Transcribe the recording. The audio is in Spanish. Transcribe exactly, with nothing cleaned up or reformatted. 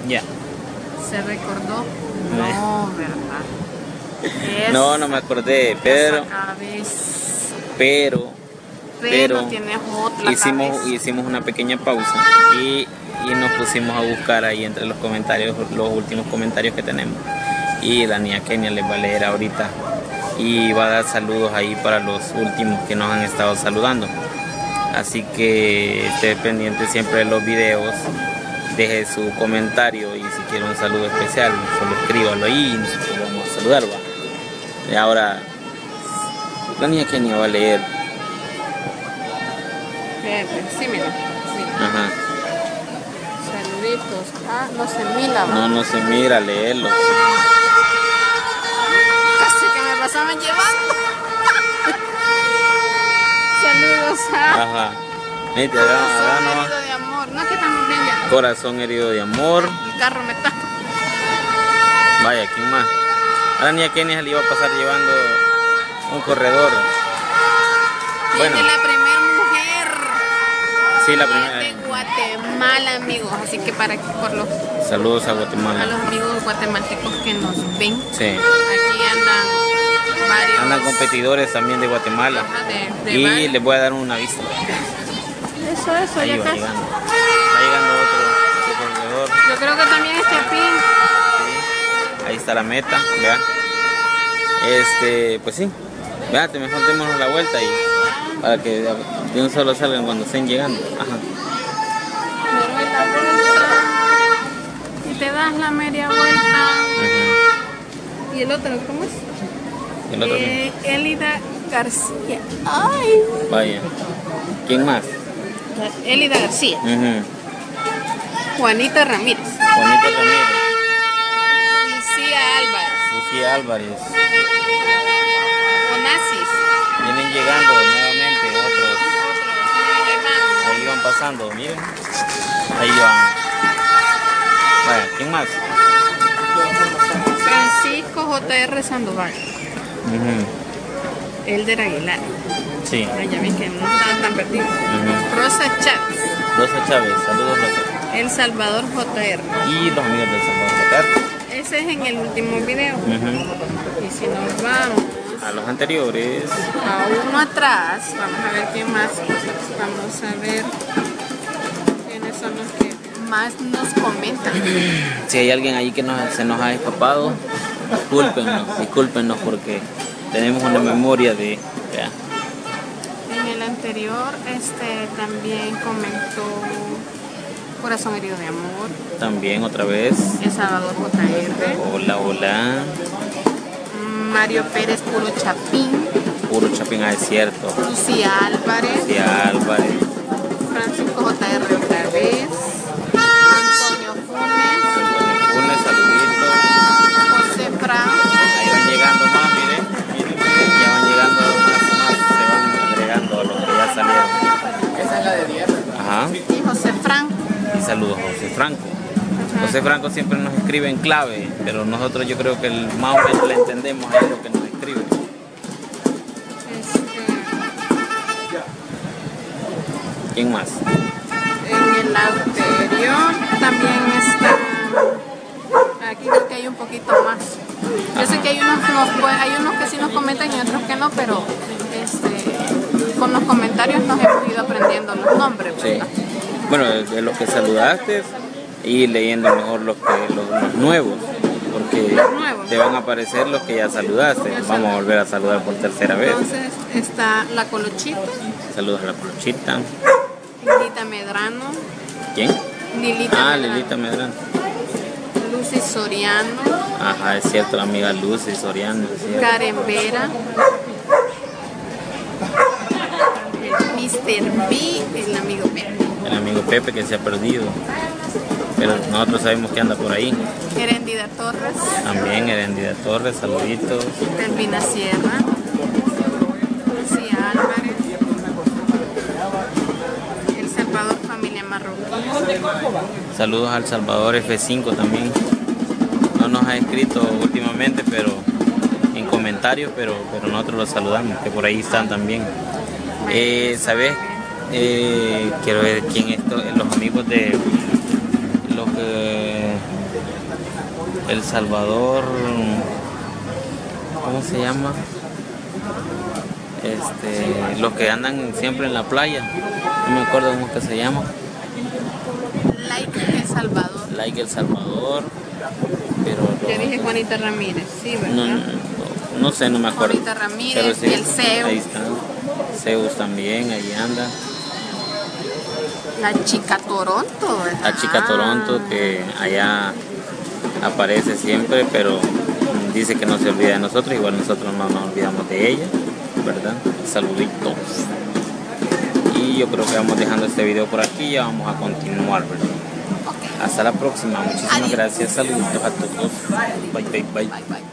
Ya. ¿Se recordó? No, ¿verdad? Es no, no me acordé, pero... Pero... Pero, tienes otra hicimos, cabeza. hicimos una pequeña pausa y, y nos pusimos a buscar ahí entre los comentarios, los últimos comentarios que tenemos. Y la niña Kenia les va a leer ahorita y va a dar saludos ahí para los últimos que nos han estado saludando. Así que esté pendiente siempre de los videos, deje su comentario y si quiere un saludo especial, solo escríbalo ahí y nosotros vamos a saludar, ¿va? Y ahora la niña Kenia va a leer. Sí, mira, mira. Ajá. Saluditos. Ah, no se mira, ¿va? No, no se mira, léelo. Casi que me pasaban llevando. Saludos a... Ajá. Vete, acá, acá Corazón no. herido de amor. No, que estamos bien ya. Corazón herido de amor. El carro me está... Vaya, ¿quién más? A la niña Kenia le iba a pasar llevando un corredor. Tiene Bueno. la primera mujer. Sí, la de primera. Guatemala, amigos. Así que para que por los... Saludos a A Guatemala. los amigos guatemaltecos que nos ven. Sí. Aquí andan varios... Andan competidores también de Guatemala. Ajá, de, de Y varios. les voy a dar una vista. Eso, eso, Ahí ya va casi. llegando. Va llegando otro, otro corredor. Yo creo que también este pin. Sí. Ahí está la meta, vea. Este, pues sí. Véate, mejor démonos la vuelta y para que de un solo salgan cuando estén llegando. Ajá. Me doy la vuelta. Y te das la media vuelta. Uh-huh. ¿Y el otro cómo es? El otro Eh, Elida García. Ay. Vaya. ¿Quién más? Elida García. Uh-huh. Juanita Ramírez. Juanita Ramírez. Lucía Álvarez. Lucía Álvarez. Onassis. Vienen llegando nuevamente otros. Otros. Ahí van. Ahí van pasando, miren. Ahí van. Vaya, ¿quién más? Francisco J R Sandoval. Uh-huh. Elder Aguilar. Sí. Ay, ya ven que no estaban tan perdidos. Uh-huh. Rosa Chávez. Rosa Chávez, saludos Rosa. El Salvador J R. Y los amigos del Salvador Qatar. Ese es en el último video. Uh-huh. Y si nos vamos A los anteriores. a uno atrás, vamos a ver quién más. Vamos a ver quiénes son los que más nos comentan. Si hay alguien ahí que nos, se nos ha escapado, discúlpenos, discúlpenos porque tenemos una memoria de... Ya. En el anterior este también comentó Corazón herido de amor. También otra vez. El Salvador J R. Hola, hola. Mario Pérez Puro Chapín. Puro Chapín, ah, es cierto. Lucía Álvarez. Lucía Álvarez. Francisco J R otra vez. Antonio Funes. Antonio Funes, saluditos. José Fran. Ahí van llegando más, miren. Miren, miren, ya van llegando más, más. Se van agregando a los que ya salieron. Esa es la de diez. Ajá. Y José Fran. Y saludos a José Franco. José Franco siempre nos escribe en clave, pero nosotros yo creo que el, más o menos le entendemos a lo que nos escribe. Este, ¿Quién más? en el anterior también está. Aquí creo que hay un poquito más. Yo sé que hay unos, nos, hay unos que sí nos comentan y otros que no, pero este, con los comentarios nos hemos ido aprendiendo los nombres, ¿verdad? Sí. Bueno, de los que saludaste y leyendo mejor los, que, los, los nuevos, porque Los nuevos. te van a aparecer los que ya saludaste. Vamos a volver a saludar por tercera vez. Entonces está la Colochita, Saludos a la Colochita. Lilita Medrano, ¿Quién? Lilita Ah, Medrano, Lilita Medrano. Lucy Soriano, Ajá, es cierto, la amiga Lucy Soriano. Es cierto. Karen Vera, el mister B, el amigo Pepe, El amigo Pepe que se ha perdido, pero nosotros sabemos que anda por ahí. Herendida Torres, También Herendida Torres, saluditos. Elvina Sierra, Lucía Álvarez, El Salvador Familia Marroquí, Saludos al Salvador F cinco también. No nos ha escrito últimamente, pero en comentarios, pero, pero nosotros los saludamos, que por ahí están también. Eh, ¿Sabes? Eh, quiero ver quién es, los amigos de los que El Salvador, ¿cómo se llama? Este, los que andan siempre en la playa, no me acuerdo cómo que se llama. Like El Salvador. Like El Salvador, pero Yo los, dije Juanita Ramírez, sí, ¿verdad? no, no, no sé, no me acuerdo. Juanita Ramírez, Pero sí, y el Zeus. ahí está. Zeus también, ahí anda. La chica Toronto, ¿verdad? La chica Toronto, que allá aparece siempre, pero dice que no se olvida de nosotros, igual nosotros no nos olvidamos de ella, ¿verdad? Saluditos. Y yo creo que vamos dejando este video por aquí y ya vamos a continuar, ¿verdad? Okay. Hasta la próxima, muchísimas Adiós. gracias, saluditos a todos. Bye, bye, bye. Bye, bye.